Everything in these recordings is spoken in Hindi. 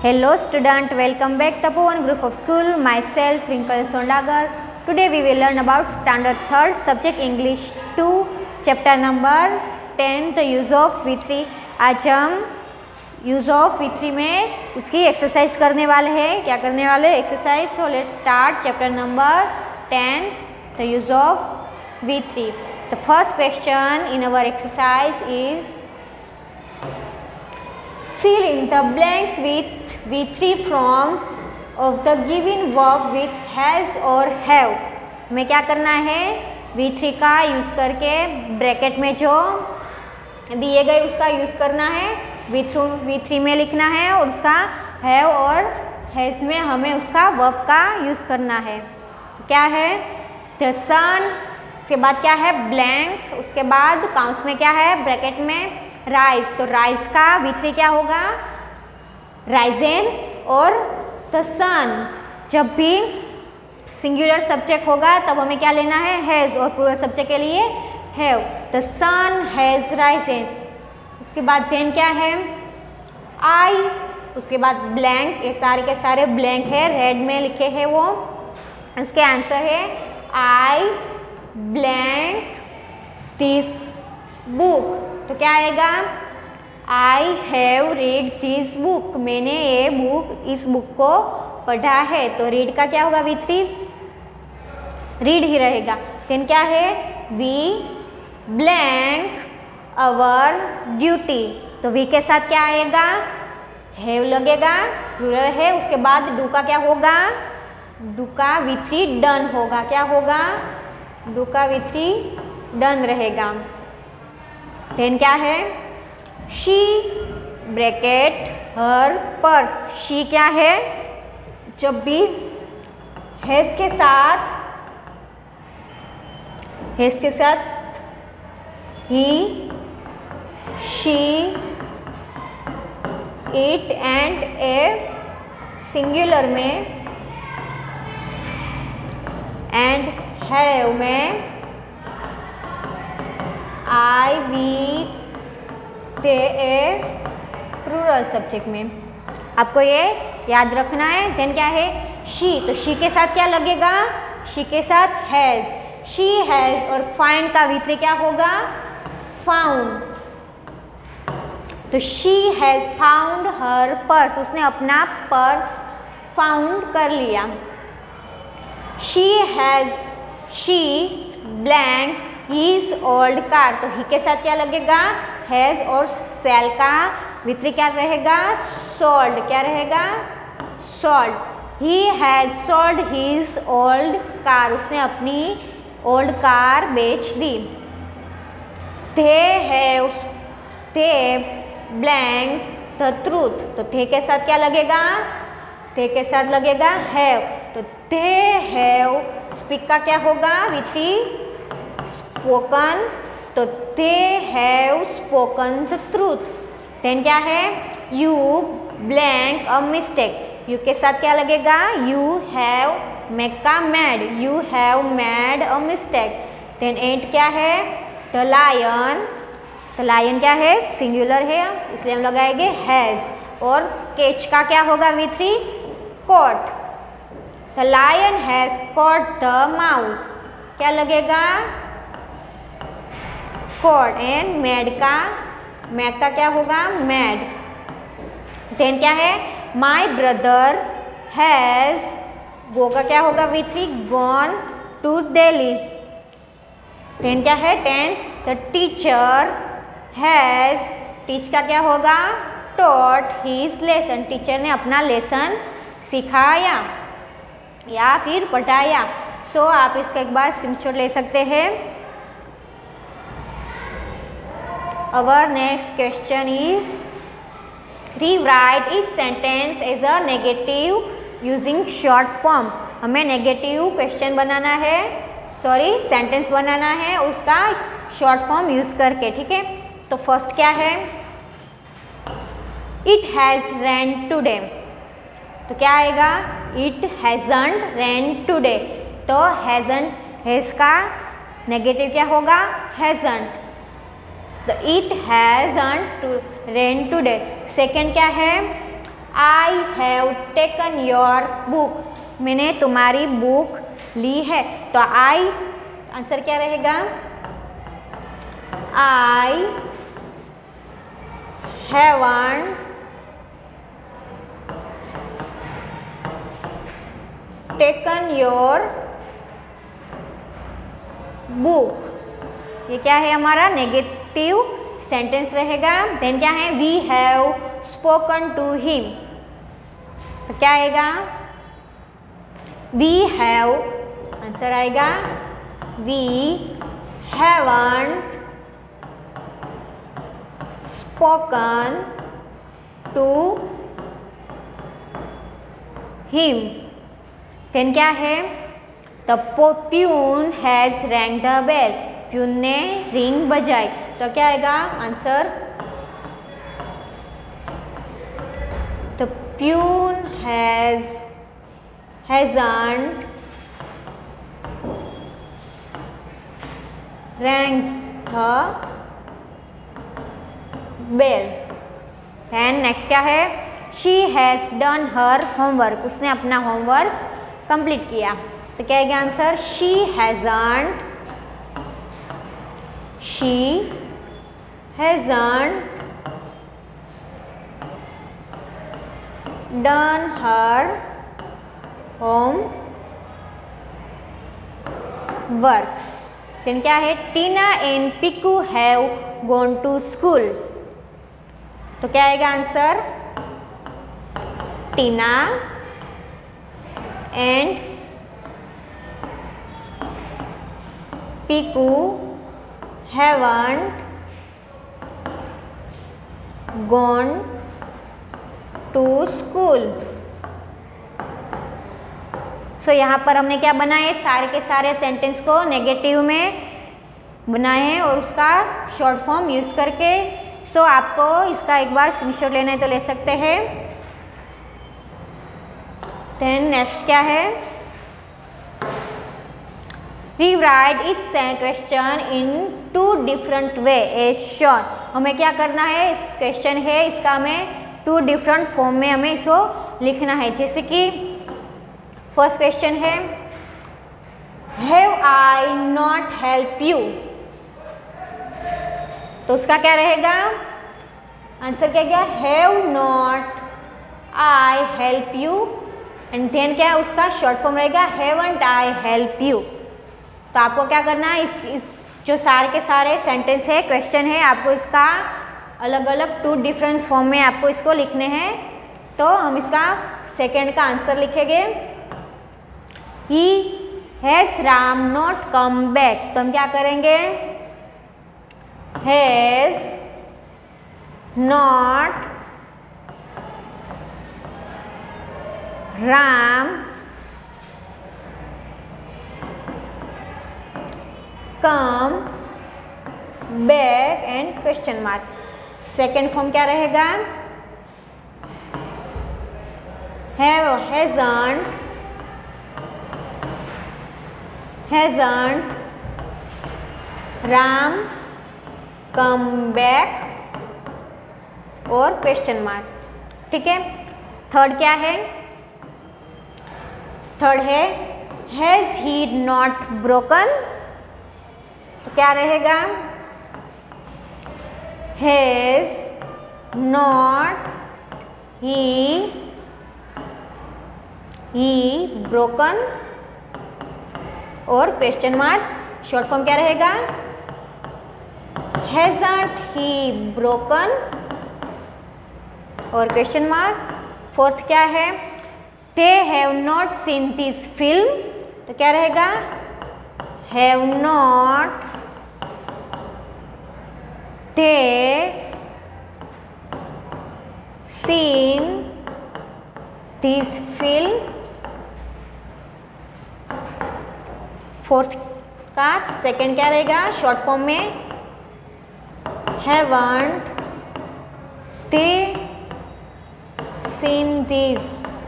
Hello student, welcome back Tapovan Group of School. Myself Rinkle Sondagar. Today we will learn about standard 3rd subject English 2 chapter number 10 the use of V3. आज हम यूज़ ऑफ V3 में उसकी एक्सरसाइज करने वाले हैं. क्या करने वाले exercise? So let's start chapter number 10 the use of V3. The first question in our exercise is fill in the blanks with V3 from of the given verb with has or have. हमें क्या करना है? V3 का यूज़ करके ब्रैकेट में जो दिए गए उसका यूज़ करना है, V3 में लिखना है और उसका have और has में हमें उसका verb का यूज़ करना है. क्या है? The sun, उसके बाद क्या है? ब्लैंक, उसके बाद काउंट्स में क्या है? ब्रैकेट में राइज. तो राइज का V3 क्या होगा? राइजेन. और द सन, जब भी सिंगुलर सब्जेक्ट होगा तब हमें क्या लेना है? हैज़. और प्लूरल सब्जेक्ट के लिए have. The sun has risen. उसके बाद देन क्या है? आई. उसके बाद ब्लैंक, ये सारे के सारे ब्लैंक है, रेड में लिखे हैं वो. इसके आंसर है आई ब्लैंक दिस बुक. तो क्या आएगा? I have read this book. मैंने ये बुक, इस बुक को पढ़ा है. तो रीड का क्या होगा? V3 रीड ही रहेगा. देन क्या है? We blank our duty. तो वी के साथ क्या आएगा? हैव लगेगा, प्लूरल है. उसके बाद डू का क्या होगा? डू का V3 डन होगा. क्या होगा? डू का V3 डन रहेगा. देन क्या है? She bracket her purse. She क्या है? जब भी हैज के साथ ही, she, it and a singular में एंड हैव में आई वी ते ए प्लूरल सब्जेक्ट में. आपको ये याद रखना है. देन क्या है? शी. तो शी के साथ क्या लगेगा? शी के साथ हैज़. शी हैज़ और फाइंड का V3 क्या होगा? फाउंड. तो she has found her purse. उसने अपना पर्स फाउंड कर लिया. She blank his old car. तो ही के साथ क्या लगेगा? हैज़. और सेल का V3 क्या रहेगा? सोल्ड. क्या रहेगा? Sold. He has sold his old car. उसने अपनी ओल्ड कार बेच दी. They blank the truth. तो थे के साथ क्या लगेगा? थे के साथ लगेगा हैव. तो दे हैव स्पीक का क्या होगा? V3 spoken. तो they have spoken the truth. Then क्या है? You blank a mistake. You के साथ क्या लगेगा? यू हैव मेक का made. You have made a mistake. Then and क्या है? The lion. द लायन क्या है? सिंगुलर है, इसलिए हम लगाएंगे हैज़. और कैच का क्या होगा? V3 caught. The lion has caught the mouse. क्या लगेगा? कॉट. एंड मैड का क्या होगा? मैड. देन क्या है? My brother has. गो का क्या होगा? V3 gone to Delhi. Then क्या है? 10th the teacher has. Teach का क्या होगा? Taught his lesson. टीचर ने अपना लेसन सिखाया या फिर पढ़ाया. सो आप इसका एक बार स्क्रीनशॉट ले सकते हैं. Our next question is rewrite each sentence as a negative using short form. हमें नेगेटिव क्वेश्चन बनाना है, सेंटेंस बनाना है उसका शॉर्ट फॉर्म यूज़ करके. ठीक है. तो फर्स्ट क्या है? It has rained today. तो क्या आएगा? It hasn't rained today. तो hasn't, has का नेगेटिव क्या होगा? hasn't. तो it hasn't rained today. Second क्या है? I have taken your book, मैंने तुम्हारी बुक ली है। तो आई आंसर क्या रहेगा? I haven't taken your book, ये क्या है हमारा नेगेटिव सेंटेंस रहेगा। देन क्या है? We have spoken to him, तो क्या आएगा? वी हैव, आंसर आएगा we haven't spoken to him. Then क्या है? The peon has rang the bell, peon ने रिंग बजाई, तो क्या आएगा answer? The peon hasn't rang the bell। And next क्या है? She has done her homework, उसने अपना होमवर्क कंप्लीट किया, तो क्या आएगा आंसर? शी hasn't done her homework। Then क्या है? टीना and Piku have gone to school, तो क्या आएगा आंसर? Tina and Piku haven't gone to school। So यहाँ पर हमने क्या बनाए? सारे के सारे सेंटेंस को नेगेटिव में बनाए हैं और उसका शॉर्ट फॉर्म यूज करके। सो आपको इसका एक बार स्क्रीनशॉट लेना है तो ले सकते हैं। देन नेक्स्ट क्या है? Rewrite its question in 2 different way as shown. हमें क्या करना है? इस क्वेश्चन है, इसका हमें 2 डिफरेंट फॉर्म में हमें इसको लिखना है। जैसे कि फर्स्ट क्वेश्चन है, have I not help you, तो उसका क्या रहेगा? आंसर क्या गया? Have not I help you, and then क्या है उसका शॉर्ट फॉर्म रहेगा? Haven't I help you. तो आपको क्या करना है? इस जो सारे के सारे सेंटेंस है, क्वेश्चन है, आपको इसका अलग अलग 2 डिफरेंट फॉर्म में आपको इसको लिखने हैं। तो हम इसका सेकंड का आंसर लिखेंगे, he has Ram not come back, तो हम क्या करेंगे? Has not Ram come back and question mark. Second form क्या रहेगा? hasn't राम कम बैक और क्वेश्चन मार्क। ठीक है। थर्ड क्या है? थर्ड है हैज ही नॉट ब्रोकन, तो क्या रहेगा? हैज नॉट ही ब्रोकन और क्वेश्चन मार्क। शॉर्ट फॉर्म क्या रहेगा? हैजंट ही ब्रोकन और क्वेश्चन मार्क। फोर्थ क्या है? They have not seen this film, तो क्या रहेगा? Have not they seen this film. Fourth का सेकंड क्या रहेगा? शॉर्ट फॉर्म में haven't they seen this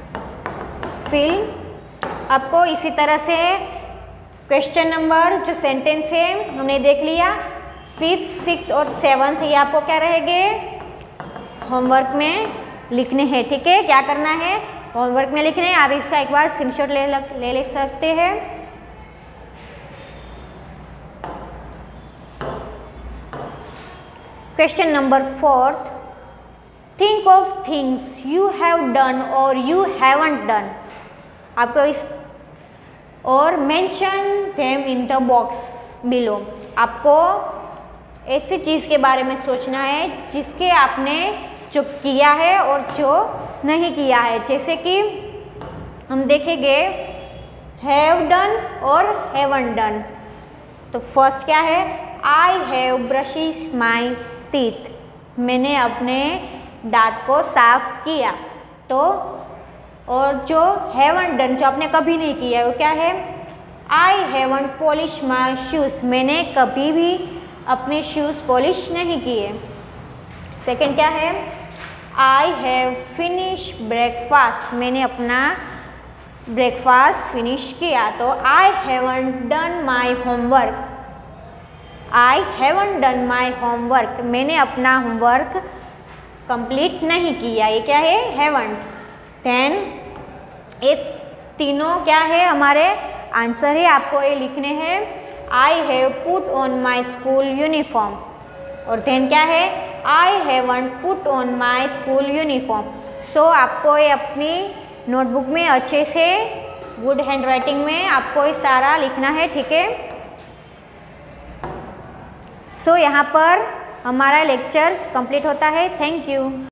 film. आपको इसी तरह से क्वेश्चन नंबर जो सेंटेंस है हमने देख लिया। 5th, 6th और 7th ये आपको क्या रहेंगे? होमवर्क में लिखने हैं, ठीक है। क्या करना है, होमवर्क में लिखने हैं। आप इसका एक बार स्क्रीनशॉट ले सकते हैं। Question number 4, think of things you have done और यू हैवंट डन। आपको इस और mention them in the box below. आपको ऐसी चीज़ के बारे में सोचना है जिसके आपने जो किया है और जो नहीं किया है। जैसे कि हम देखेंगे हैव डन और हैवंट डन। तो फर्स्ट क्या है, आई हैव ब्रशिश माई टीथ। मैंने अपने दांत को साफ किया। तो और जो हैवंट डन, जो आपने कभी नहीं किया, वो क्या है, I haven't polish my shoes. मैंने कभी भी अपने शूज़ पॉलिश नहीं किए। सेकंड क्या है, आई हैव फिनिश ब्रेकफास्ट। मैंने अपना ब्रेकफास्ट फिनिश किया। तो I haven't done my homework. I haven't done my homework. मैंने अपना होमवर्क कंप्लीट नहीं किया। ये क्या है, हैवंट। देन ये तीनों क्या है, हमारे आंसर है। आपको ये लिखने हैं, I have put on my school uniform. और देन क्या है, I haven't put on my school uniform. So आपको ये अपनी नोटबुक में अच्छे से गुड हैंड राइटिंग में आपको ये सारा लिखना है, ठीक है। सो यहाँ पर हमारा लेक्चर कंप्लीट होता है। Thank you.